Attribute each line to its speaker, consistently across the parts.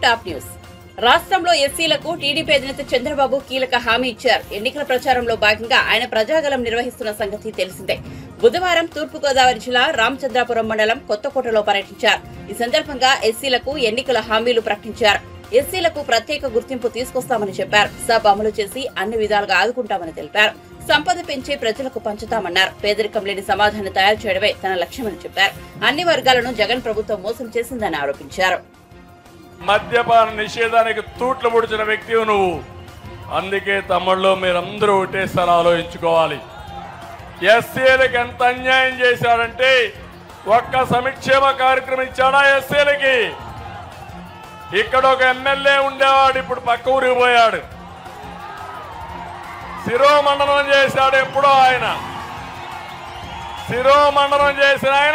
Speaker 1: Top news. రాష్ట్రంలో ఎస్సీలకు TDP అధినేత చంద్రబాబు కీలక హామీ ఇచ్చారు. ఎన్నికల ప్రచారంలో భాగంగా ఆయన ప్రజాగలం నిర్వహిస్తున్న సంగతి తెలిసిందే. బుధవారం తూర్పుగోదావరి జిల్లా రామచంద్రాపురం మండలం కొత్తకోటలో పర్యటించారు. ఈ సందర్భంగా ఎస్సీలకు ఎన్నికల హామీలు ప్రకటించారు. ఎస్సీలకు ప్రత్యేక గుర్తింపు తీసుకొస్తామని చెప్పారు. సబ్ అమలు చేసి అన్ని విధాలుగా ఆదుకుంటామని తెలిపారు. సంపద పెంచి ప్రజలకు పంచుతామన్నారు. పేదరికం లేని సమాధానం తయారు చేయడమే తన లక్ష్యమని చెప్పారు. అన్ని వర్గాలను జగన్ ప్రభుత్వం మోసం చేసిందని ఆరోపించారు.
Speaker 2: మద్యపాన నిషేధానికి తూట్లు ముడిచిన వ్యక్తి నువ్వు. అందుకే తమ్ముళ్ళు మీరందరూ ఒకటేసారి ఆలోచించుకోవాలి. ఎస్సీలకు ఎంత అన్యాయం చేశాడంటే ఒక్క సంక్షేమ కార్యక్రమం ఇచ్చాడా ఎస్సీలకి? ఇక్కడ ఒక ఎమ్మెల్యే ఉండేవాడు, ఇప్పుడు పక్క ఊరికి పోయాడు. శిరోమండనం చేశాడు ఎప్పుడో ఆయన. శిరోమండనం చేసిన ఆయన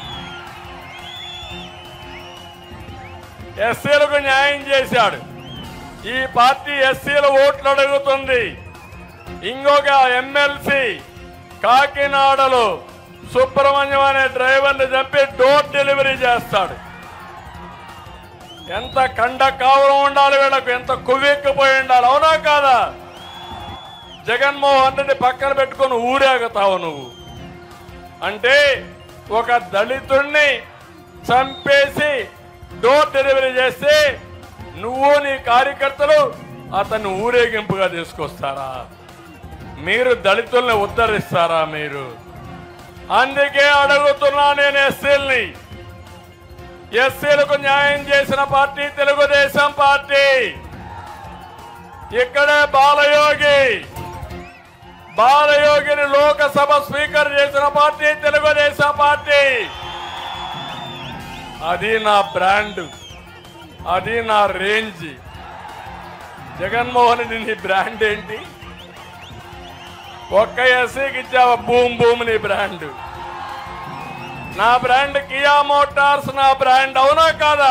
Speaker 2: ఎస్సీలకు న్యాయం చేశాడు. ఈ పార్టీ ఎస్సీల ఓట్లు అడుగుతుంది. ఇంకొక ఎమ్మెల్సీ కాకినాడలో సుబ్రహ్మణ్యం అనే డ్రైవర్ని చంపి డోర్ డెలివరీ చేస్తాడు. ఎంత కండ కావడం ఉండాలి వీళ్ళకు, ఎంత కొవ్వెక్కిపోయి ఉండాలి, అవునా కాదా? జగన్మోహన్ రెడ్డి పక్కన పెట్టుకుని ఊరేగుతావు నువ్వు. అంటే ఒక దళితుడిని చంపేసి డోర్ డెలివరీ చేస్తే నువ్వు నీ కార్యకర్తలు అతన్ని ఊరేగింపుగా తీసుకొస్తారా? మీరు దళితుల్ని ఉద్ధరిస్తారా మీరు? అందుకే అడుగుతున్నా నేను ఎస్సీల్ని. ఎస్సీలకు న్యాయం చేసిన పార్టీ తెలుగుదేశం పార్టీ. ఇక్కడే బాలయోగిని లోకసభ స్పీకర్ చేసిన పార్టీ తెలుగుదేశం పార్టీ. అది నా బ్రాండ్, అది నా రేంజ్. జగన్మోహన్ రెడ్డి నీ బ్రాండ్ ఏంటి? ఒక్క ఎస్సీకి ఇచ్చావా భూమి నీ బ్రాండ్. నా బ్రాండ్ కియా మోటార్స్, నా బ్రాండ్, అవునా కాదా?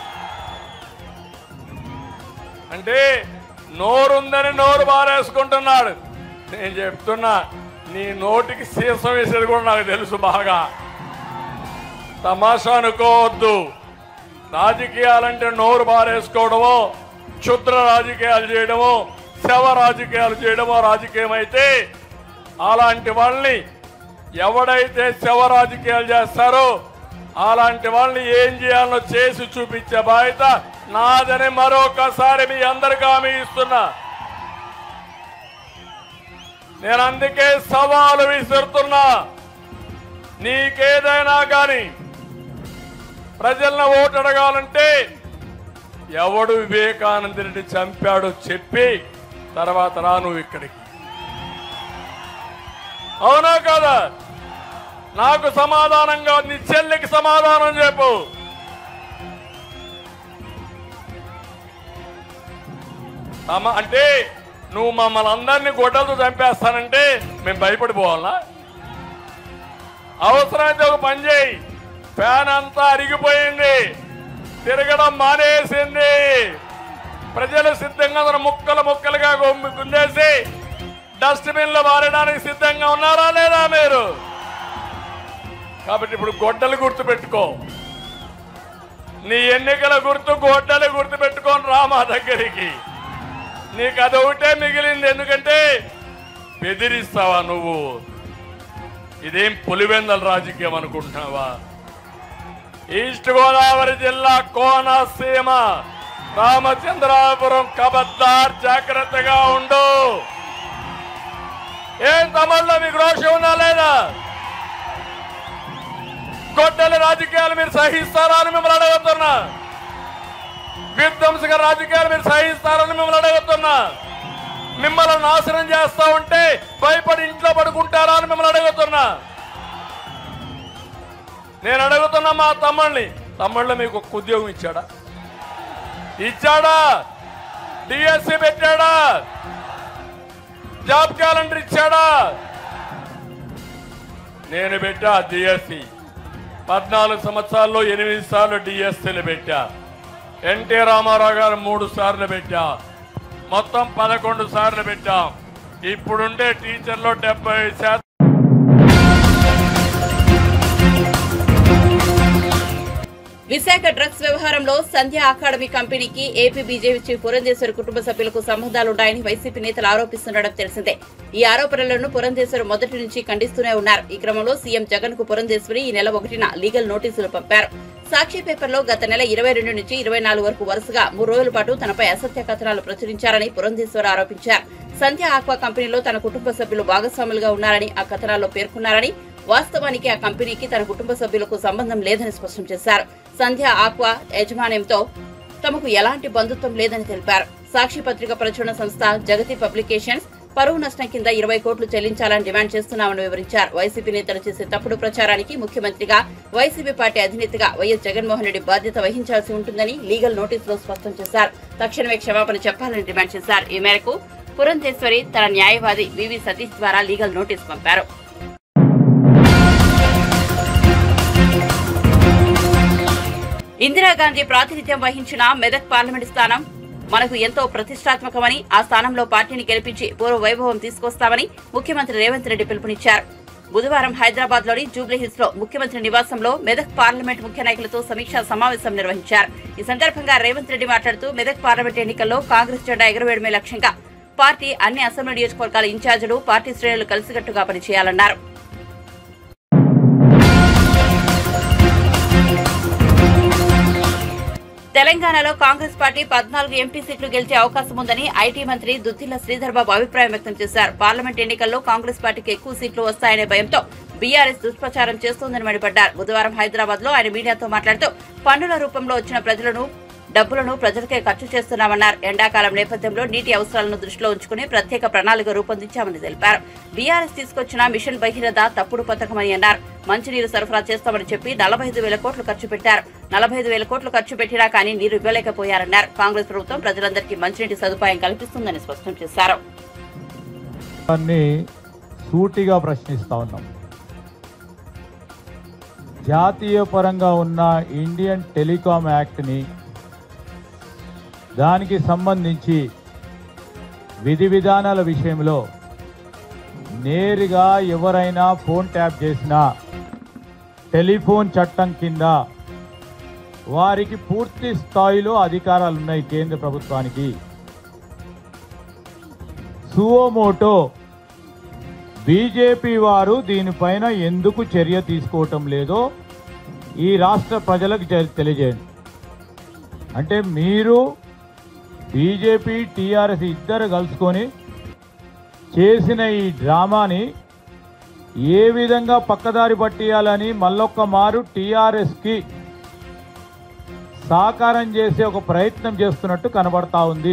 Speaker 2: అంటే నోరుందని నోరు బారేసుకుంటున్నాడు. నేను చెప్తున్నా, నీ నోటికి సీసం వేసేది కూడా నాకు తెలుసు బాగా. తమాషా అనుకోవద్దు. రాజకీయాలంటే నోరు బారేసుకోవడమో, క్షుద్ర రాజకీయాలు చేయడమో, శవ రాజకీయాలు చేయడమో రాజకీయం అయితే, అలాంటి వాళ్ళని ఎవడైతే శవ రాజకీయాలు చేస్తారో అలాంటి వాళ్ళని ఏం చేయాలో చేసి చూపించే బాధ్యత నాదని మరొకసారి మీ అందరికీ హామీ ఇస్తున్నా. నేను అందుకే సవాలు విసురుతున్నా. నీకేదైనా కానీ ప్రజలను ఓటు అడగాలంటే ఎవడు వివేకానంద రెడ్డి చంపాడో చెప్పి తర్వాత రా నువ్వు ఇక్కడికి, అవునా కాదా? నాకు సమాధానంగా నీ చెల్లికి సమాధానం చెప్పు. అంటే నువ్వు మమ్మల్ని అందరినీ గొడ్డలతో చంపేస్తానంటే మేము భయపడిపోవాలా? అవసరమైతే ఒక పని చేయి, ఫ్యాన్ అంతా అరిగిపోయింది, తిరగడం మానేసింది, ప్రజలు సిద్ధంగా ముక్కలుగా గుండేసి డస్ట్బిన్ లో మారడానికి సిద్ధంగా ఉన్నారా లేదా మీరు? కాబట్టి ఇప్పుడు గొడ్డలు గుర్తు పెట్టుకో. నీ ఎన్నికల గుర్తు గొడ్డలు గుర్తు పెట్టుకొని రా మా దగ్గరికి. నీకు అదొకటే మిగిలింది. ఎందుకంటే బెదిరిస్తావా నువ్వు? ఇదేం పులివెందల రాజకీయం అనుకుంటున్నావా? ఈస్ట్ గోదావరి జిల్లా కోనసీమ రామచంద్రాపురం ఖబర్దార్, జాగ్రత్తగా ఉండు. ఏం తమల్లో మీకు రోషం ఉందా లేదా? గొడ్డల రాజకీయాలు మీరు సహిస్తారా అని మిమ్మల్ని అడుగుతున్నా. విధ్వంసక రాజకీయాలు మీరు సహిస్తారని మిమ్మల్ని అడుగుతున్నా. మిమ్మల్ని నాశనం చేస్తా ఉంటే భయపడి ఇంట్లో పడుకుంటారా అని మిమ్మల్ని అడుగుతున్నా. నేను అడుగుతున్నా మా తమ్ముళ్ళు మీకు ఒక ఉద్యోగం ఇచ్చాడా? డిఎస్సి పెట్టాడా? జాబ్ క్యాలెండర్ ఇచ్చాడా? నేను పెట్టా డిఎస్సి. 14 సంవత్సరాల్లో 8 సార్లు డిఎస్సీలు పెట్టా. ఎన్టీ రామారావు గారు 3 సార్లు పెట్టా. మొత్తం 11 సార్లు పెట్టాం. ఇప్పుడుండే టీచర్లో 70%
Speaker 1: విశాఖ డ్రగ్స్ వ్యవహారంలో సంధ్య అకాడమీ కంపెనీకి ఏపీ బీజేపీ చీఫ్ పురంధేశ్వర్ కుటుంబ సభ్యులకు సంబంధాలున్నాయని వైసీపీ నేతలు ఆరోపిస్తుండడం తెలిసిందే. ఈ ఆరోపణలను పురంధేశ్వర్ మొదటి నుంచి ఖండిస్తూనే ఉన్నారు. ఈ క్రమంలో సీఎం జగన్ కు పురంధేశ్వరి ఈ నెల 1న లీగల్ నోటీసులు పంపారు. సాక్షి పేపర్లో గత నెల 22 నుంచి 24 వరకు వరుసగా 3 రోజుల పాటు తనపై అసత్య కథనాలు ప్రచురించారని పురంధేశ్వర్ ఆరోపించారు. సంధ్య ఆక్వా కంపెనీలో తన కుటుంబ సభ్యులు భాగస్వాములుగా ఉన్నారని ఆ కథనాల్లో పేర్కొన్నారని, వాస్తవానికి ఆ కంపెనీకి తన కుటుంబ సభ్యులకు సంబంధం లేదని స్పష్టం చేశారు. సంధ్య ఆక్వా యాజమాన్యంతో తమకు ఎలాంటి బంధుత్వం లేదని తెలిపారు. సాక్షి పత్రిక ప్రచురణ సంస్థ జగతి పబ్లికేషన్స్ పరువు నష్టం కింద 20 కోట్లు చెల్లించాలని డిమాండ్ చేస్తున్నామని వివరించారు. వైసీపీ నేతలు చేసే తప్పుడు ప్రచారానికి ముఖ్యమంత్రిగా, వైసీపీ పార్టీ అధినేతగా వైఎస్ జగన్మోహన్ రెడ్డి బాధ్యత వహించాల్సి ఉంటుందని లీగల్ నోటీసులో స్పష్టం చేశారు. తక్షణమే క్షమాపణ చెప్పాలని డిమాండ్ చేశారు. ఈ మేరకు పురంధేశ్వరి తన న్యాయవాది వివి సతీష్ ద్వారా లీగల్ నోటీసు పంపారు. ఇందిరాగాంధీ ప్రాతినిధ్యం వహించిన మెదక్ పార్లమెంటు స్థానం మనకు ఎంతో ప్రతిష్టాత్మకమని, ఆ స్థానంలో పార్టీని గెలిపించి పూర్వ వైభవం తీసుకొస్తామని ముఖ్యమంత్రి రేవంత్ రెడ్డి పిలుపునిచ్చారు. బుధవారం హైదరాబాద్ లోని జూబ్లీహిల్స్ లో ముఖ్యమంత్రి నివాసంలో మెదక్ పార్లమెంట్ ముఖ్య నాయకులతో సమీక్షా సమావేశం నిర్వహించారు. ఈ సందర్భంగా రేవంత్ రెడ్డి మాట్లాడుతూ మెదక్ పార్లమెంట్ ఎన్నికల్లో కాంగ్రెస్ జెండా ఎగురవేయడమే లక్ష్యంగా పార్టీ అన్ని అసెంబ్లీ నియోజకవర్గాల ఇన్ఛార్జీలు, పార్టీ శ్రేణులు కలిసికట్టుగా పనిచేయాలన్నారు. తెలంగాణలో కాంగ్రెస్ పార్టీ 14 ఎంపీ సీట్లు గెలిచే అవకాశం ఉందని ఐటీ మంత్రి దుద్దిళ్ల శ్రీధర్ బాబు అభిప్రాయం వ్యక్తం చేశారు. పార్లమెంట్ ఎన్నికల్లో కాంగ్రెస్ పార్టీకి ఎక్కువ సీట్లు వస్తాయనే భయంతో బీఆర్ఎస్ దుష్ప్రచారం చేస్తోందని మండిపడ్డారు. బుధవారం హైదరాబాద్ లో ఆయన మీడియాతో మాట్లాడుతూ పన్నుల రూపంలో వచ్చిన డబ్బులను ప్రజలకే ఖర్చు చేస్తున్నామన్నారు. ఎండాకాలం నేపథ్యంలో నీటి అవసరాలను దృష్టిలో ఉంచుకుని ప్రత్యేక ప్రణాళిక రూపొందించామని తెలిపారు. బీఆర్ఎస్ తీసుకొచ్చిన మిషన్ భగీరథ తప్పుడు పథకమని అన్నారు. మంచినీరు సరఫరా చేస్తామని చెప్పి 45,000 కోట్లు ఖర్చు పెట్టారు. 45,000 కోట్లు ఖర్చు పెట్టినా కానీ నీరు ఇవ్వలేకపోయారన్నారు. కాంగ్రెస్ ప్రభుత్వం ప్రజలందరికీ మంచినీటి సదుపాయం కల్పిస్తుందని స్పష్టం చేశారు.
Speaker 3: సూటిగా ప్రశ్నిస్తా ఉన్నాం. జాతీయ పరంగా ఉన్న ఇండియన్ టెలికాం యాక్ట్ ని, దానికి సంబంధించి విధి విధానాల విషయంలో నేరుగా ఎవరైనా ఫోన్ ట్యాప్ చేసినా టెలిఫోన్ చట్టం కింద వారికి పూర్తి స్థాయిలో అధికారాలు ఉన్నాయి కేంద్ర ప్రభుత్వానికి. సువోమోటో బీజేపీ వారు దీనిపైన ఎందుకు చర్య తీసుకోవటం లేదో ఈ రాష్ట్ర ప్రజలకు తెలియజేయండి. అంటే మీరు బీజేపీ, టీఆర్ఎస్ ఇద్దరు కలుసుకొని చేసిన ఈ డ్రామాని ఏ విధంగా పక్కదారి పట్టియాలని మళ్ళొక్క మారు టీఆర్ఎస్కి సహకారం చేసే ఒక ప్రయత్నం చేస్తున్నట్టు కనబడతా ఉంది.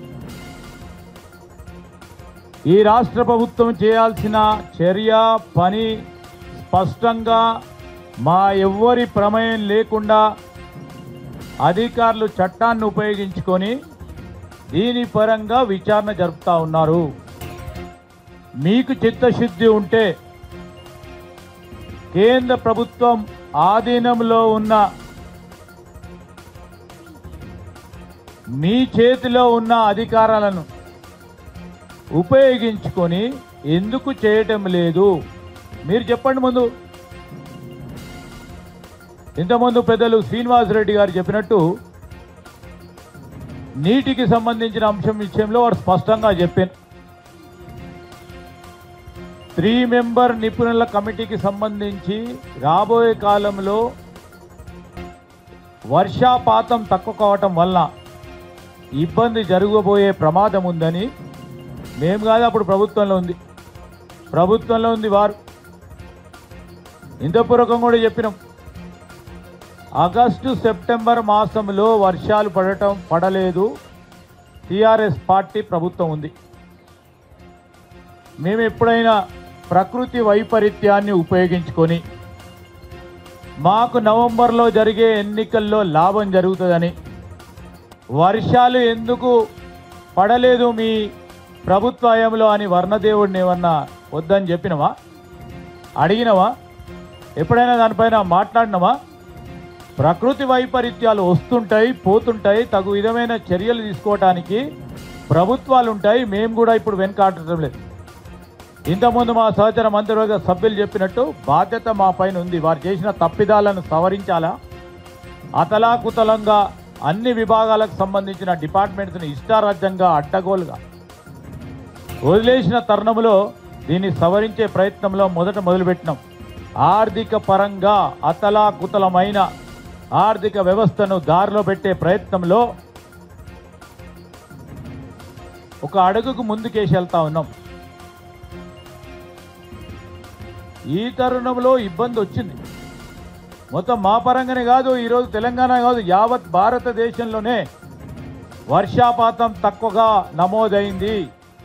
Speaker 3: ఈ రాష్ట్ర ప్రభుత్వం చేయాల్సిన చర్య, పని స్పష్టంగా మా ఎవ్వరి ప్రమేయం లేకుండా అధికారులు చట్టాన్ని ఉపయోగించుకొని దీని పరంగా విచారణ జరుపుతా ఉన్నారు. మీకు చిత్తశుద్ధి ఉంటే కేంద్ర ప్రభుత్వం ఆధీనంలో ఉన్న మీ చేతిలో ఉన్న అధికారాలను ఉపయోగించుకొని ఎందుకు చేయటం లేదు మీరు చెప్పండి. ఇంతకుముందు పెద్దలు శ్రీనివాసరెడ్డి గారు చెప్పినట్టు నీటికి సంబంధించిన అంశం విషయంలో వాడు స్పష్టంగా చెప్పాను. 3 మెంబర్ నిపుణుల కమిటీకి సంబంధించి రాబోయే కాలంలో వర్షపాతం తక్కువ కావటం వల్ల ఇబ్బంది జరగబోయే ప్రమాదం ఉందని మేము కాదు, అప్పుడు ప్రభుత్వంలో ఉంది వారు. ఇంతపూర్వకం కూడా చెప్పినాం. ఆగస్టు సెప్టెంబర్ మాసంలో వర్షాలు పడలేదు. టీఆర్ఎస్ పార్టీ ప్రభుత్వం ఉంది. మేము ఎప్పుడైనా ప్రకృతి వైపరీత్యాన్ని ఉపయోగించుకొని మాకు నవంబర్లో జరిగే ఎన్నికల్లో లాభం జరుగుతుందని, వర్షాలు ఎందుకు పడలేదు మీ ప్రభుత్వ హయాంలో అని వర్ణదేవుడిని ఏమన్నా వద్దని చెప్పినవా? అడిగినవా? ఎప్పుడైనా దానిపైన మాట్లాడినవా? ప్రకృతి వైపరీత్యాలు వస్తుంటాయి, పోతుంటాయి. తగు విధమైన చర్యలు తీసుకోవడానికి ప్రభుత్వాలు ఉంటాయి. మేము కూడా ఇప్పుడు వెనకాడటం లేదు. ఇంతకుముందు మా సహచర మంత్రివర్గ సభ్యులు చెప్పినట్టు బాధ్యత మా పైన ఉంది. వారు చేసిన తప్పిదాలను సవరించాలా, అతలాకుతలంగా అన్ని విభాగాలకు సంబంధించిన డిపార్ట్మెంట్స్ని ఇష్టారాజ్యంగా అడ్డగోలుగా వదిలేసిన తరుణంలో దీన్ని సవరించే ప్రయత్నంలో మొదలుపెట్టినాం. ఆర్థిక పరంగా అతలాకుతలమైన ఆర్థిక వ్యవస్థను దారిలో పెట్టే ప్రయత్నంలో ఒక అడుగుకు ముందుకేసి వెళ్తా ఉన్నాం. ఈ తరుణంలో ఇబ్బంది వచ్చింది. మొత్తం మా పరంగానే కాదు, ఈరోజు తెలంగాణ కాదు, యావత్ భారతదేశంలోనే వర్షాపాతం తక్కువగా నమోదైంది.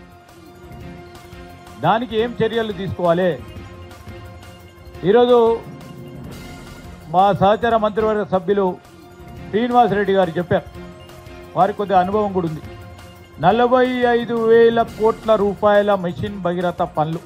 Speaker 3: దానికి ఏం చర్యలు తీసుకోవాలి? ఈరోజు మా సహచర మంత్రివర్గ సభ్యులు శ్రీనివాసరెడ్డి గారు చెప్పారు, వారికి కొద్దిగా అనుభవం కూడా ఉంది. 45,000 కోట్ల రూపాయల మిషన్ భగీరథ పనులు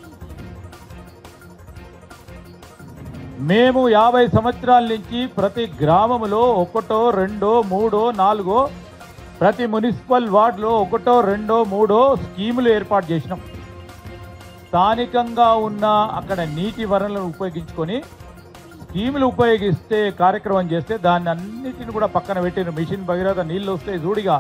Speaker 3: మేము 50 సంవత్సరాల నుంచి ప్రతి గ్రామంలో 1, 2, 3, 4 ప్రతి మున్సిపల్ వార్డులో 1, 2, 3 స్కీములు ఏర్పాటు చేసినాం. స్థానికంగా ఉన్న అక్కడ నీటి వనరులను ఉపయోగించుకొని స్కీములు ఉపయోగిస్తే కార్యక్రమం చేస్తే దాన్ని అన్నిటిని కూడా పక్కన పెట్టిన మిషన్ భగీరథ నీళ్ళు వస్తే జూడిగా.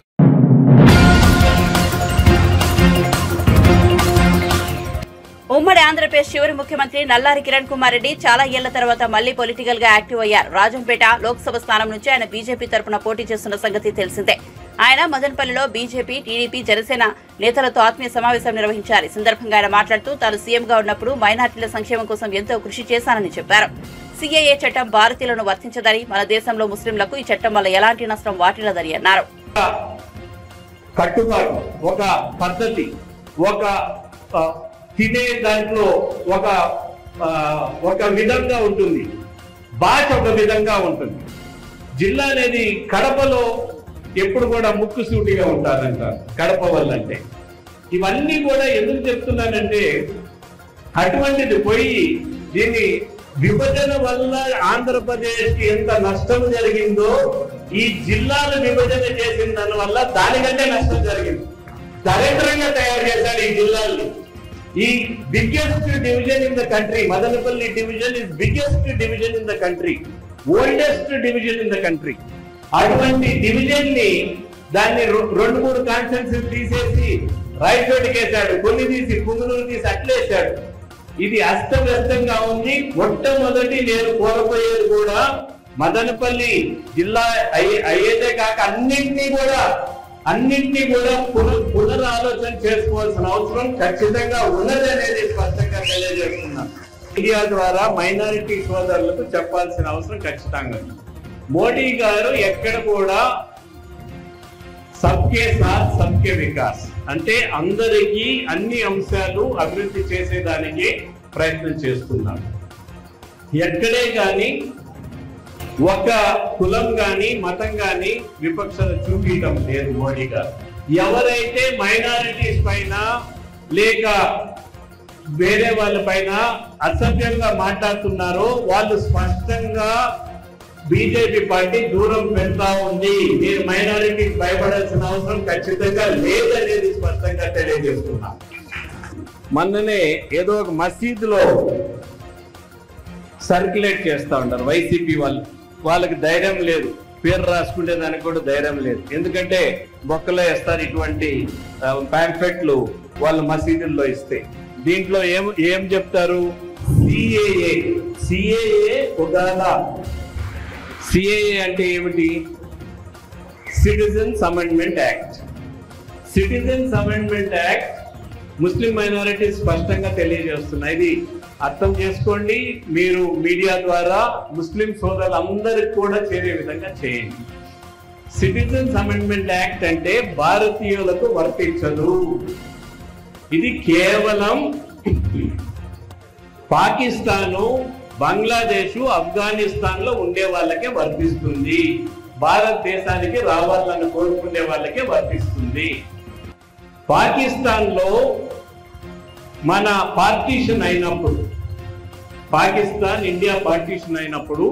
Speaker 1: ఉమ్మడి ఆంధ్రప్రదేశ్ చివరి ముఖ్యమంత్రి నల్లారి కిరణ్ కుమార్ రెడ్డి చాలా ఏళ్ల తర్వాత మళ్లీ పొలిటికల్ గా యాక్టివ్ అయ్యారు. రాజంపేట లోక్సభ స్థానం నుంచి ఆయన బీజేపీ తరపున పోటీ చేస్తున్న సంగతి తెలిసిందే. ఆయన మదనపల్లిలో బీజేపీ, టీడీపీ, జనసేన నేతలతో ఆత్మీయ సమావేశం నిర్వహించారు. ఈ సందర్భంగా ఆయన మాట్లాడుతూ తాను సీఎంగా ఉన్నప్పుడు మైనార్టీల సంక్షేమం కోసం ఎంతో కృషి చేశానని చెప్పారు. సీఏఏ చట్టం భారతీయులను వర్తించదని, మన దేశంలో ముస్లింలకు ఈ చట్టం వల్ల ఎలాంటి నష్టం వాటిల్లదని అన్నారు.
Speaker 4: కట్టుబాటు, ఒక పద్ధతి, ఒక తినే దాంట్లో ఒక విధంగా ఉంటుంది, భాష ఒక విధంగా ఉంటుంది. జిల్లా అనేది కడపలో ఎప్పుడు కూడా ముక్కుసూటిగా ఉంటారంటారు కడప వాళ్ళంటే. ఇవన్నీ కూడా ఎందుకు చెప్తున్నానంటే, అటువంటిది పోయి దీన్ని విభజన వల్ల ఆంధ్రప్రదేశ్కి ఎంత నష్టం జరిగిందో ఈ జిల్లాలు విభజన చేసిన దాని వల్ల దానికంటే నష్టం జరిగింది. దరిద్రంగా తయారు చేశారు ఈ జిల్లాల్ని. ఈ biggest division in the country, Madanapalle division is biggest division in the country, oldest division in the country. అటువంటి డివిజన్ ని దాన్ని 2-3 కాన్స్టిట్యున్సీలు తీసేసి రైట్ వేసాడు, కొన్ని తీసి పుంగునూరు తీసి అట్లేసాడు. ఇది అస్తవ్యస్తంగా ఉంది. మొట్టమొదటి నేను కోరపోయేది కూడా మదనపల్లి జిల్లా అయ్యేదే కాక అన్నింటినీ కూడా పునరాలోచన చేసుకోవాల్సిన అవసరం ఖచ్చితంగా ఉన్నది అనేది స్పష్టంగా తెలియజేస్తున్నాను. మీడియా ద్వారా మైనారిటీ సోదరులకు చెప్పాల్సిన అవసరం ఖచ్చితంగా. మోడీ గారు ఎక్కడ కూడా సబ్కే సాత్ సబ్కే వికాస్ అంటే అందరికీ అన్ని అంశాలు అభివృద్ధి చేసేదానికి ప్రయత్నం చేస్తున్నారు. ఎక్కడే కానీ ఒక కులం గాని మతం గాని విపక్షత చూపించడం లేదు మోడీ గారు. ఎవరైతే మైనారిటీస్ పైన లేక వేరే వాళ్ళ పైన అసభ్యంగా మాట్లాడుతున్నారో వాళ్ళు స్పష్టంగా బీజేపీ పార్టీ దూరం పెడతా ఉంది. నేను మైనారిటీకి భయపడాల్సిన అవసరం ఖచ్చితంగా లేదనేది స్పష్టంగా తెలియజేస్తున్నా. మొన్ననే ఏదో ఒక మసీదులో సర్క్యులేట్ చేస్తా ఉంటారు వైసీపీ వాళ్ళకి ధైర్యం లేదు, పేరు రాసుకుంటే దానికి కూడా ధైర్యం లేదు. ఎందుకంటే బొక్కలో వేస్తారు ఇటువంటి పాంఫ్లెట్లు వాళ్ళ మసీదుల్లో ఇస్తే. దీంట్లో ఏం చెప్తారు? సిఏఏ ఒకవేళ సిఏఏ అంటే ఏమిటి? Citizens amendment act. Citizens amendment act ముస్లిం మైనారిటీ స్పష్టంగా తెలియజేస్తున్నాయి. ఇది అర్థం చేసుకోండి. మీరు మీడియా ద్వారా ముస్లిం సోదరులందరికీ కూడా చేరే విధంగా చేయండి. సిటిజన్స్ అమెండ్మెంట్ యాక్ట్ అంటే భారతీయులకు వర్తించదు. ఇది కేవలం పాకిస్తాను, బంగ్లాదేశ్, ఆఫ్ఘనిస్తాన్ లో ఉండే వాళ్ళకే వర్తిస్తుంది. భారతదేశానికి రావాలని కోరుకునే వాళ్ళకే వర్తిస్తుంది. పాకిస్తాన్ లో మన పార్టీషన్ అయినప్పుడు, పాకిస్తాన్ ఇండియా పార్టీషన్ అయినప్పుడు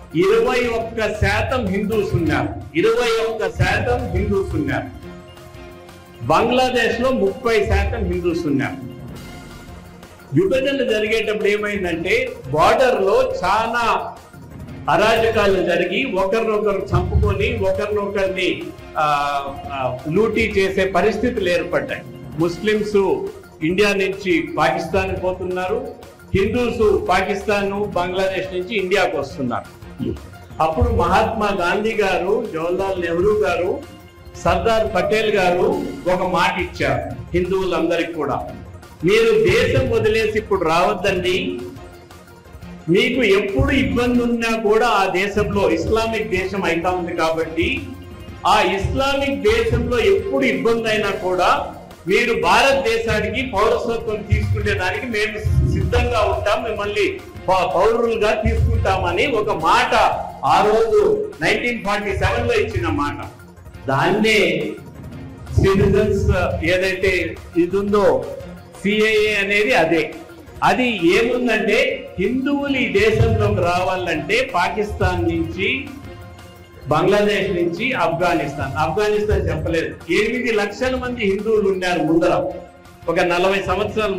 Speaker 4: 21% హిందూస్ ఉన్నారు. 21% హిందూస్ ఉన్నారు. బంగ్లాదేశ్ లో 30% హిందూస్ ఉన్నారు. విభజన జరిగేటప్పుడు ఏమైందంటే బార్డర్ లో చాలా అరాజకాలు జరిగి ఒకరినొకరు చంపుకొని ఒకరినొకరిని లూటీ చేసే పరిస్థితులు ఏర్పడ్డాయి. ముస్లింస్ ఇండియా నుంచి పాకిస్తాన్ పోతున్నారు, హిందూస్ పాకిస్తాన్ బంగ్లాదేశ్ నుంచి ఇండియాకు వస్తున్నారు. అప్పుడు మహాత్మా గాంధీ గారు, జవహర్లాల్ నెహ్రూ గారు, సర్దార్ పటేల్ గారు ఒక మాట ఇచ్చారు హిందువులందరికీ కూడా, మీరు దేశం వదిలేసి ఇప్పుడు రావద్దండి, మీకు ఎప్పుడు ఇబ్బంది ఉన్నా కూడా ఆ దేశంలో ఇస్లామిక్ దేశం అయితా ఉంది కాబట్టి ఆ ఇస్లామిక్ దేశంలో ఎప్పుడు ఇబ్బంది అయినా కూడా మీరు భారతదేశానికి పౌరసత్వం తీసుకునేదానికి మేము సిద్ధంగా ఉంటాం, మిమ్మల్ని పౌరులుగా తీసుకుంటామని ఒక మాట ఆ రోజు 1947లో ఇచ్చిన మాట. దాన్నే సిటిజన్స్ ఏదైతే ఇది ఉందో సిఏఏ అనేది అదే. అది ఏముందంటే హిందువులు ఈ దేశంలోకి రావాలంటే పాకిస్తాన్ నుంచి, బంగ్లాదేశ్ నుంచి, ఆఫ్ఘనిస్తాన్ చెప్పలేదు. 8 లక్షల మంది హిందువులు ఉన్నారు ముందర ఒక 40 సంవత్సరాలు.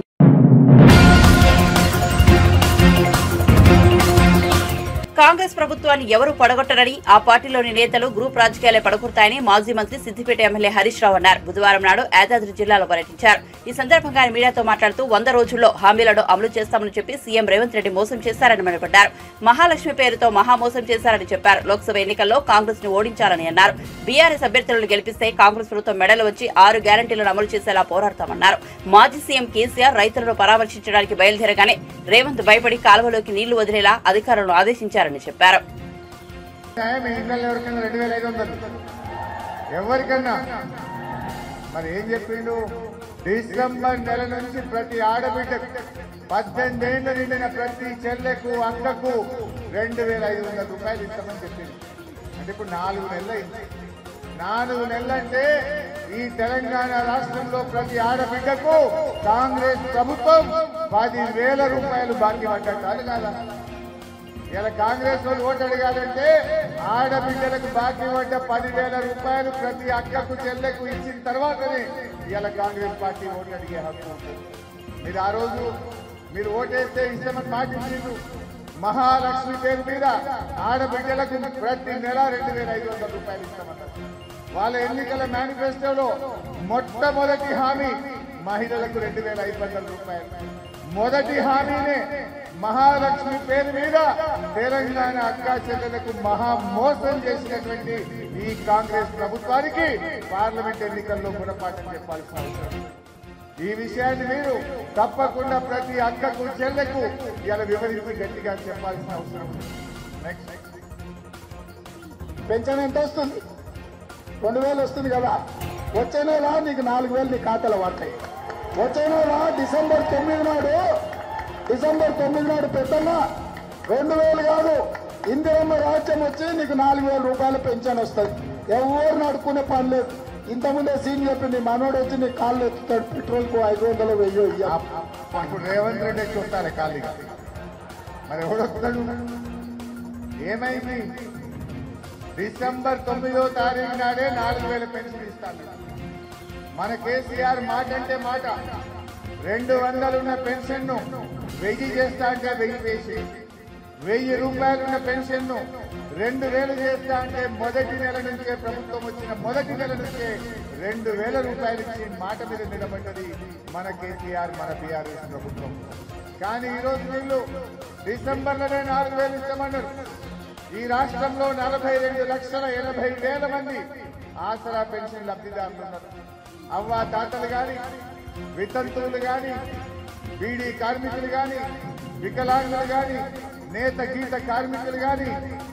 Speaker 1: కాంగ్రెస్ ప్రభుత్వాన్ని ఎవరూ పడగొట్టరని, ఆ పార్టీలోని నేతలు గ్రూప్ రాజకీయాలే పడగొడతాయని మాజీ మంత్రి సిద్దిపేట ఎమ్మెల్యే హరీష్ రావు అన్నారు. బుధవారం నాడు యాదాద్రి జిల్లాలో పర్యటించారు. ఈ సందర్భంగా ఆయన మీడియాతో మాట్లాడుతూ 100 రోజుల్లో హామీలను అమలు చేస్తామని చెప్పి సీఎం రేవంత్ రెడ్డి మోసం చేశారని మండిపడ్డారు. మహాలక్ష్మి పేరుతో మహామోసం చేశారని చెప్పారు. లోక్సభ ఎన్నికల్లో కాంగ్రెస్ ను ఓడించాలని అన్నారు. బీఆర్ఎస్ అభ్యర్థులను గెలిపిస్తే కాంగ్రెస్ ప్రభుత్వం మెడలు వచ్చి 6 గ్యారంటీలను అమలు చేసేలా పోరాడతామన్నారు. మాజీ సీఎం కేసీఆర్ రైతులను పరామర్శించడానికి బయలుదేరగానే రేవంత్ భయపడి కాలువలోకి నీళ్లు వదిలేలా అధికారులను ఆదేశించారని చెప్పారు.
Speaker 5: ఎవరికన్నా మరి ఏం చెప్పిండు? డిసెంబర్ నెల నుంచి ప్రతి ఆడబిడ్డకు 18 ఏళ్లు నిండిన ప్రతి చెల్లెకు అక్కకు 2500 రూపాయలు ఇస్తామని చెప్పింది. అంటే ఇప్పుడు 4 నెలలు అయింది. 4 నెలలంటే ఈ తెలంగాణ రాష్ట్రంలో ప్రతి ఆడబిడ్డకు కాంగ్రెస్ ప్రభుత్వం 10,000 రూపాయలు బాకీ పడ్డారు కాదా? ఇలా కాంగ్రెస్ వాళ్ళు ఓటు అడగాలంటే ఆడబిడ్డలకు బాకీ పడ్డ 10,000 రూపాయలు ప్రతి అక్కకు చెల్లెకు ఇచ్చిన తర్వాతనే ఇలా కాంగ్రెస్ పార్టీ ఓటు అడిగే హక్కు ఉంటుంది. మీరు ఆ రోజు మీరు ఓటేస్తే ఇస్తామని మాటించారు. మహాలక్ష్మి పేరు మీద ఆడబిడ్డలకు ప్రతి నెల 2,500 రూపాయలు ఇస్తామన్నారు. వాళ్ళ ఎన్నికల మేనిఫెస్టోలో మొట్టమొదటి హామీ మహిళలకు 2,500 రూపాయలు. మొదటి హామీనే మహాలక్ష్మి పేరు మీద తెలంగాణ అక్కా చెల్లెలకు మహా మోసం చేసినటువంటి ఈ కాంగ్రెస్ ప్రభుత్వానికి పార్లమెంట్ ఎన్నికల్లో గుణపాఠం చెప్పాల్సిన అవసరం. ఈ విషయాన్ని మీరు తప్పకుండా ప్రతి అక్కకు చెల్లెకు ఇలా వివరించి గట్టిగా చెప్పాల్సిన అవసరం. నెక్స్ట్
Speaker 6: పెన్షన్ ఎంత వస్తుంది? 2,000 వస్తుంది కదా. వచ్చే నెల నీకు 4,000 నీ ఖాతాలో పడతాయి. వచ్చే నెల డిసెంబర్ 9 నాడు పెద్దగా 2,000 కాదు, ఇందిరమ్మ రాజ్యం వచ్చి నీకు 4,000 రూపాయల పెన్షన్ వస్తుంది. ఎవరు అడుక్కునే పని లేదు. ఇంతకుముందే సీన్ చెప్పింది, మనోడు వచ్చి నీ కాళ్ళు ఎత్తుతాడు, పెట్రోల్కు 500 1000
Speaker 5: ఇప్పుడు రేవంత్ రెడ్డి చూస్తారే ఖాళీగా. మరి ఎవడొస్తాడు? ఏమైంది? డిసెంబర్ 9వ తారీఖు నాడే 4,000 పెన్షన్ ఇస్తాను. మన కేసీఆర్ మాట అంటే మాట. 200 ఉన్న పెన్షన్ ను 1000 చేస్తా అంటే 1000 వేసి, 1000 రూపాయలున్న పెన్షన్ ను 2,000 చేస్తా అంటే మొదటి నెల నుంచే, ప్రభుత్వం వచ్చిన మొదటి నెల నుంచే 2,000 రూపాయలు ఇచ్చి మాట మీద నిలబడ్డది మన కేసీఆర్, మన బీఆర్ఎస్ ప్రభుత్వం. కానీ ఈరోజు వీళ్ళు డిసెంబర్లోనే 4,000 ఇస్తామన్నారు. ఈ రాష్ట్రంలో 42,80,000 మంది ఆసరా పెన్షన్ లబ్ధిదారులు ఉన్నారు. అవ్వ తాతలు కానీ, వితంతువులు కానీ, బీడీ కార్మికులు కానీ, వికలాంగులు కానీ, నేత గీత కార్మికులు కానీ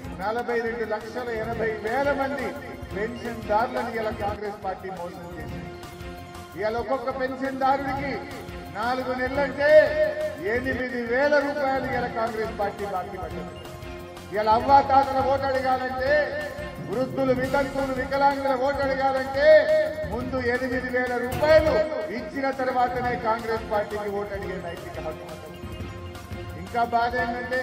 Speaker 5: 42,80,000 మంది పెన్షన్ దారులను ఇలా కాంగ్రెస్ పార్టీ మోసం చేసింది. ఇవాళ ఒక్కొక్క పెన్షన్ దారుడికి 4 నెలలంటే 8,000 రూపాయలు ఇలా కాంగ్రెస్ పార్టీ బాకీ పడ్డది. ఇలా అవ్వ తాతల ఓటు అడగాలంటే, వృద్ధులు, వితంతువులు, వికలాంగుల ఓటు అడగాలంటే ముందు 8,000 రూపాయలు ఇచ్చిన తర్వాతనే కాంగ్రెస్ పార్టీకి ఓటు అడిగే నైతిక హక్కు. ఇంకా బాధ ఏంటంటే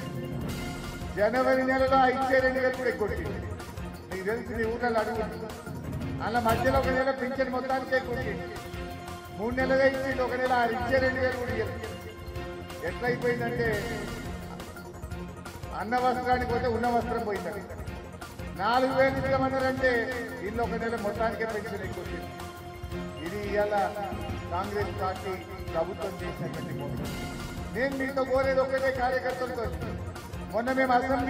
Speaker 5: జనవరి నెలలో ఇచ్చే 2,000 కూడా కొట్టింది. నీకు తెలిసి నీ ఊళ్ళలో అడుగు. అలా మధ్యలో ఒక నెల పింఛన్ మొత్తానికే కొట్టింది. 3 నెలలుగా ఇచ్చింది, ఒక నెల ఇచ్చే 2,000 కూడా ఇవ్వలేదు. ఎట్లయిపోయిందంటే అన్న వస్త్రానికి పోతే ఉన్న వస్త్రం పోయింది. 4,000 ఇస్తామన్నారంటే ఇల్లు ఒక నెల మొత్తానికే పెన్షన్ ఎక్కువ. ఇది ఇవాళ కాంగ్రెస్ పార్టీ ప్రభుత్వం చేసినటువంటి మోసం. నేను మీతో కోరేది ఒకటే కార్యకర్తలతో, మొన్న మేము అసెంబ్లీ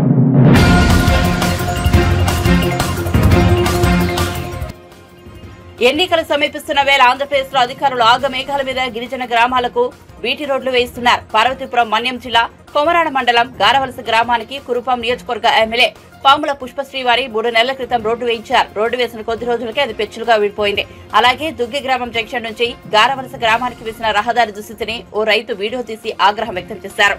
Speaker 1: ఎన్నికలు సమీపిస్తున్న వేళ ఆంధ్రప్రదేశ్ లో అధికారులు ఆగమేఘాల మీద గిరిజన గ్రామాలకు బీటీ రోడ్లు వేయిస్తున్నారు. పార్వతీపురం మన్యం జిల్లా కొమరాడ మండలం గారవలస గ్రామానికి కురుపాం నియోజకవర్గ ఎమ్మెల్యే పాముల పుష్పశ్రీవారి 3 నెలల క్రితం రోడ్డు వేయించారు. రోడ్డు వేసిన కొద్ది రోజులకే అది పెచ్చులుగా విడిపోయింది. అలాగే దుగ్గి గ్రామం జంక్షన్ నుంచి గారవలస గ్రామానికి వేసిన రహదారి దుస్థితిని ఓ రైతు వీడియో తీసి ఆగ్రహం వ్యక్తం చేశారు.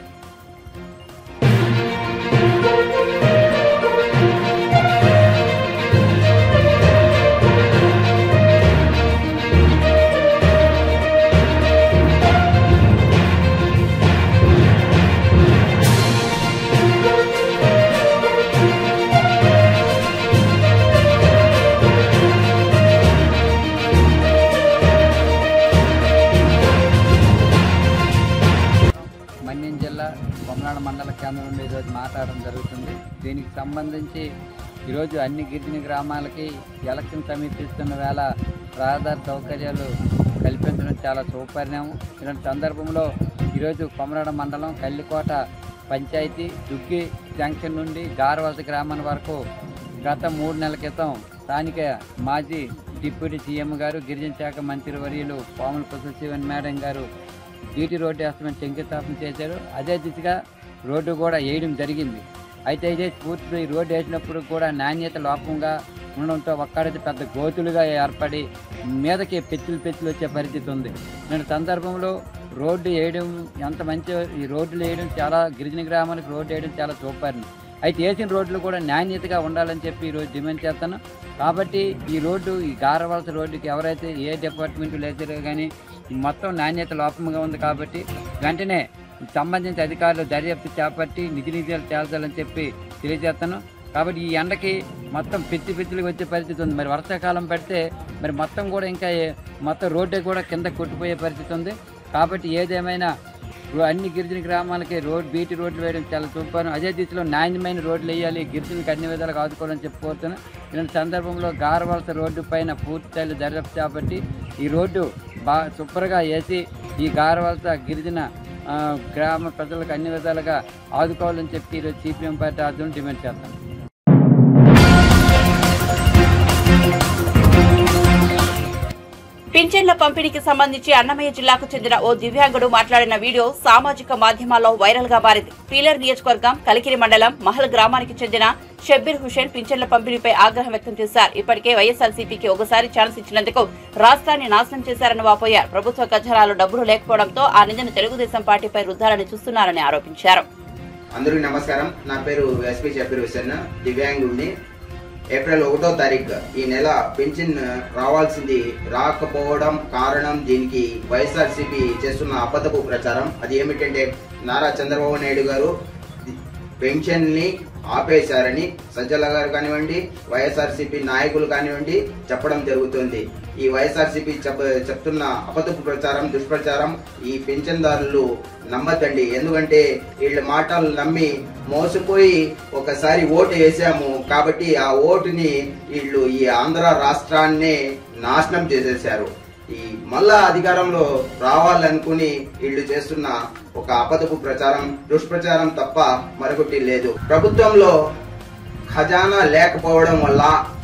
Speaker 7: మన్యం జిల్లా కొమరాడ మండల కేంద్రం నుండి ఈరోజు మాట్లాడడం జరుగుతుంది. దీనికి సంబంధించి ఈరోజు అన్ని గిరిజన గ్రామాలకి ఎలక్షన్ సమీపిస్తున్న వేళ రహదారి సౌకర్యాలు కల్పించడం చాలా శుభపరిణామం. ఇలాంటి సందర్భంలో ఈరోజు కొమరాడ మండలం కల్లికోట పంచాయతీ దుగ్గి జంక్షన్ నుండి గారవలస గ్రామం వరకు గత 3 నెలల క్రితం స్థానిక మాజీ డిప్యూటీ సీఎం గారు గిరిజన శాఖ మంత్రి వర్యులు పాముల పుష్పశ్రీవారి మేడం గారు బీటీ రోడ్డు వేస్తామని శంకుస్థాపన చేశారు. అదే దిశగా రోడ్డు కూడా వేయడం జరిగింది. అయితే ఇదే పూర్తి రోడ్డు వేసినప్పుడు కూడా నాణ్యత లోపంగా ఉండడంతో ఒక్కడైతే పెద్ద గోతులుగా ఏర్పడి మీదకి పెచ్చులు వచ్చే పరిస్థితి ఉంది. నేను సందర్భంలో రోడ్డు వేయడం ఎంత మంచి, ఈ రోడ్లు వేయడం చాలా గిరిజన గ్రామాలకు రోడ్డు వేయడం చాలా సూపర్. అయితే వేసిన రోడ్లు కూడా నాణ్యతగా ఉండాలని చెప్పి ఈరోజు డిమాండ్ చేస్తాను. కాబట్టి ఈ రోడ్డు, ఈ గారవలస రోడ్డుకి ఎవరైతే ఏ డిపార్ట్మెంట్ లేచారో కానీ మొత్తం నాణ్యత లోపంగా ఉంది. కాబట్టి వెంటనే సంబంధించిన అధికారులు దర్యాప్తు చేపట్టి నిజాలు తేల్చాలని చెప్పి తెలియజేస్తాను. కాబట్టి ఈ ఎండకి మొత్తం పెచ్చులుగా వచ్చే పరిస్థితి ఉంది. మరి వర్షాకాలం పెడితే మరి మొత్తం కూడా ఇంకా మొత్తం రోడ్డు కూడా కింద కొట్టిపోయే పరిస్థితి ఉంది. కాబట్టి ఏదేమైనా అన్ని గిరిజన గ్రామాలకి బీటీ రోడ్లు వేయడం చాలా సూపర్. అదే దిశలో నాణ్యమైన రోడ్లు వేయాలి, గిరిజనులకు అన్ని విధాలుగా ఆదుకోవాలని చెప్పుకోతున్నాను. ఇలాంటి సందర్భంలో గారవలస రోడ్డు పైన పూర్తి స్థాయిలో దర్యాప్తు చేపట్టి ఈ రోడ్డు బాగా సూపర్గా వేసి ఈ గారవలస గిరిజన గ్రామ ప్రజలకు అన్ని విధాలుగా ఆదుకోవాలని చెప్పి ఈరోజు సిపిఎం పార్టీ ఆధ్వర్యంలో డిమాండ్ చేస్తాను.
Speaker 1: పింఛన్ల పంపిణీకి సంబంధించి అన్నమయ్య జిల్లాకు చెందిన ఓ దివ్యాంగుడు మాట్లాడిన వీడియో సామాజిక మాధ్యమాల్లో వైరల్ గా మారింది. పీలర్ నియోజకవర్గం కలికిరి మండలం మహల్ గ్రామానికి చెందిన షబ్బీర్ హుసేన్ పింఛన్ల పంపిణీపై ఆగ్రహం వ్యక్తం చేశారు. ఇప్పటికే వైఎస్ఆర్సీపీకి ఒకసారి ఛాన్స్ ఇచ్చినందుకు రాష్ట్రాన్ని నాశనం చేశారని వాపోయారు. ప్రభుత్వ ఖజానాలో డబ్బులు లేకపోవడంతో ఆ నిందను తెలుగుదేశం పార్టీపై రుద్దాలని చూస్తున్నారని ఆరోపించారు.
Speaker 8: అందరికీ నమస్కారం. నా పేరు ఎస్పీ షబ్బీర్ హుసేన్, దివ్యాంగుడిని. ఏప్రిల్ 1వ తారీఖు ఈ నెల పెన్షన్ రావాల్సింది రాకపోవడం కారణం దీనికి వైఎస్ఆర్సీపీ చేస్తున్న అబద్ధపు ప్రచారం. అది ఏమిటంటే నారా చంద్రబాబు నాయుడు గారు పెన్షన్ ని ఆపేశారని సజ్జల గారు కానివ్వండి, వైఎస్ఆర్సీపీ నాయకులు కానివ్వండి చెప్పడం జరుగుతుంది. ఈ వైఎస్ఆర్సీపీ చెప్తున్న అబద్ధపు ప్రచారం, దుష్ప్రచారం ఈ పెన్షన్దారులు నమ్మద్దండి. ఎందుకంటే వీళ్ళ మాటలు నమ్మి మోసపోయి ఒకసారి ఓటు వేసాము కాబట్టి ఆ ఓటుని వీళ్ళు ఈ ఆంధ్ర రాష్ట్రాన్నే నాశనం చేసేశారు. ఈ మళ్ళా అధికారంలో రావాలనుకుని వీళ్ళు చేస్తున్న ఒక అబద్ధపు ప్రచారం, దుష్ప్రచారం తప్ప మరొకటి లేదు. ప్రభుత్వంలో ఖజానా లేకపోవడం వల్ల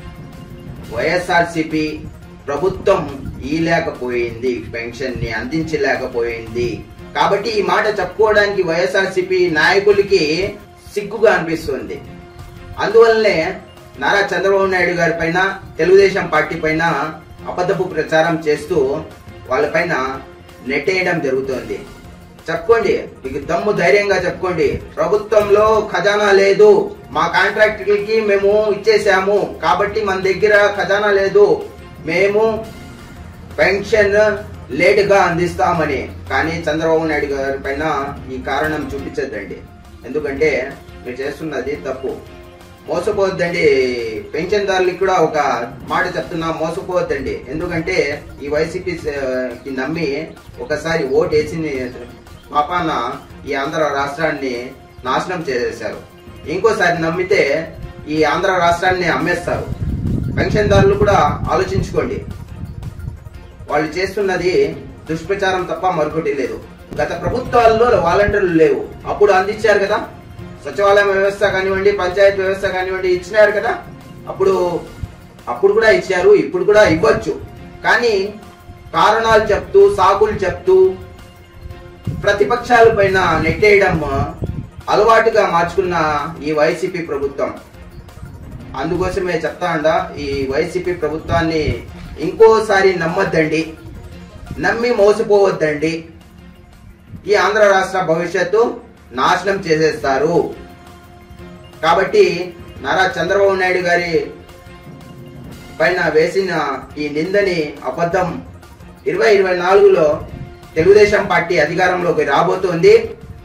Speaker 8: వైఎస్ఆర్సీపీ ప్రభుత్వం ఇవ్వలేకపోయింది, పెన్షన్ ని అందించలేకపోయింది. కాబట్టి ఈ మాట చెప్పుకోవడానికి వైఎస్ఆర్సీపీ నాయకులకి సిగ్గుగా అనిపిస్తుంది. అందువల్లనే నారా చంద్రబాబు నాయుడు గారి పైన, తెలుగుదేశం పార్టీ పైన అబద్ధపు ప్రచారం చేస్తూ వాళ్ళపైన నెట్టేయడం జరుగుతోంది. చెప్పుకోండి, మీకు దమ్ము ధైర్యంగా చెప్పుకోండి, ప్రభుత్వంలో ఖజానా లేదు, మా కాంట్రాక్టర్లకి మేము ఇచ్చేసాము కాబట్టి మన దగ్గర ఖజానా లేదు, మేము పెన్షన్ లేటుగా అందిస్తామని. కానీ చంద్రబాబు నాయుడు గారి పైన ఈ కారణం చూపించద్దండి, ఎందుకంటే మీరు చేస్తున్నది తప్పు. మోసపోవద్దండి. పెన్షన్దారులకు కూడా ఒక మాట చెప్తున్నా, మోసపోవద్దండి. ఎందుకంటే ఈ వైసీపీకి నమ్మి ఒకసారి ఓటు వేసి పాపాన ఈ ఆంధ్ర రాష్ట్రాన్ని నాశనం చేసేశారు. ఇంకోసారి నమ్మితే ఈ ఆంధ్ర రాష్ట్రాన్ని అమ్మేస్తారు. పెన్షన్దారులు కూడా ఆలోచించుకోండి, వాళ్ళు చేస్తున్నది దుష్ప్రచారం తప్ప మరొకటి లేదు. గత ప్రభుత్వాల్లో వాలంటీర్లు లేవు, అప్పుడు అందించారు కదా. సచివాలయం వ్యవస్థ కానివ్వండి, పంచాయతీ వ్యవస్థ కానివ్వండి ఇచ్చినారు కదా. అప్పుడు కూడా ఇచ్చారు, ఇప్పుడు కూడా ఇవ్వచ్చు. కానీ కారణాలు చెప్తూ, సాకులు చెప్తూ ప్రతిపక్షాల పైన నెట్టేయడం అలవాటుగా మార్చుకున్న ఈ వైసీపీ ప్రభుత్వం. అందుకోసమే చెప్తాండా, ఈ వైసీపీ ప్రభుత్వాన్ని ఇంకోసారి నమ్మొద్దండి, నమ్మి మోసపోవద్దండి. ఈ ఆంధ్ర రాష్ట్ర భవిష్యత్తు నాశనం చేసేస్తారు. కాబట్టి నారా చంద్రబాబు నాయుడు గారి పైన వేసిన ఈ నిందని అబద్ధం. 2024లో తెలుగుదేశం పార్టీ అధికారంలోకి రాబోతోంది.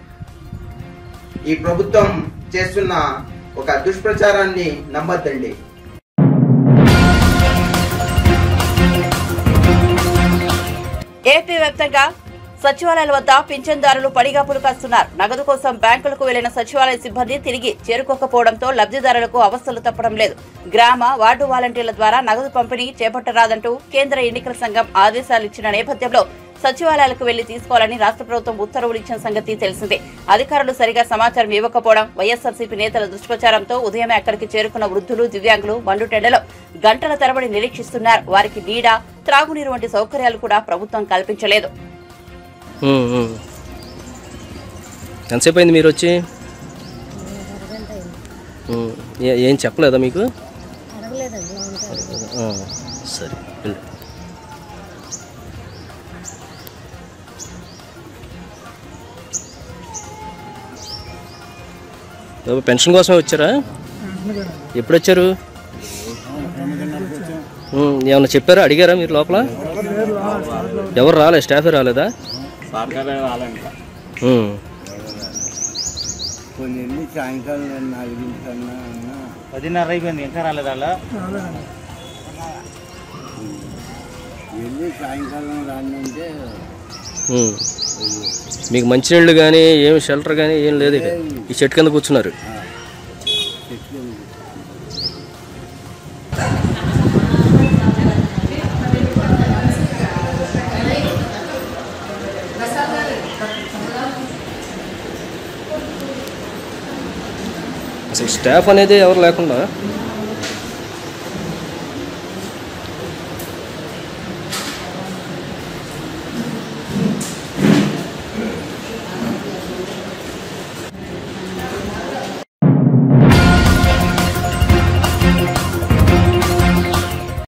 Speaker 8: ఈ ప్రభుత్వం చేస్తున్న ఒక దుష్ప్రచారాన్ని నమ్మొద్దండి.
Speaker 1: ఏపీ వ్యాప్తంగా సచివాలయాల వద్ద పింఛన్దారులు పడిగాపులు కాస్తున్నారు. నగదు కోసం బ్యాంకులకు వెళ్లిన సచివాలయ సిబ్బంది తిరిగి చేరుకోకపోవడంతో లబ్ధిదారులకు అవస్థలు తప్పడం లేదు. గ్రామ, వార్డు వాలంటీర్ల ద్వారా నగదు పంపిణీ చేపట్టరాదంటూ కేంద్ర ఎన్నికల సంఘం ఆదేశాలు ఇచ్చిన నేపథ్యంలో సచివాలయాలకు వెళ్లి తీసుకోవాలని రాష్ట్ర ప్రభుత్వం ఉత్తర్వులు ఇచ్చిన సంగతి తెలిసిందే. అధికారులు సరిగా సమాచారం ఇవ్వకపోవడం, వైఎస్సార్సీపీ నేతల దుష్ప్రచారంతో ఉదయమే అక్కడికి చేరుకున్న వృద్ధులు, దివ్యాంగులు మండుటెండలో గంటల తరబడి నిరీక్షిస్తున్నారు. వారికి నీడ, త్రాగునీరు వంటి సౌకర్యాలు కూడా ప్రభుత్వం కల్పించలేదు.
Speaker 9: ఎంతసేపు అయింది మీరు వచ్చి? ఏం చెప్పలేదా మీకు? సరే, పెన్షన్ కోసమే వచ్చారా? ఎప్పుడు వచ్చారు? ఏమన్నా చెప్పారా, అడిగారా మీరు లోపల? ఎవరు రాలే? స్టాఫే రాలేదా?
Speaker 10: కొన్ని సాయంకాలం 4
Speaker 11: 10:30 అయిపోయింది, ఇంకా రాలేదు. అలా
Speaker 10: వెళ్ళి సాయంకాలం రానంటే
Speaker 9: మీకు మంచినీళ్ళు కానీ ఏం షెల్టర్ కానీ ఏం లేదు. ఇక ఈ చెట్టు కింద కూర్చున్నారు. అసలు స్టాఫ్ అనేది ఎవరు లేకుండా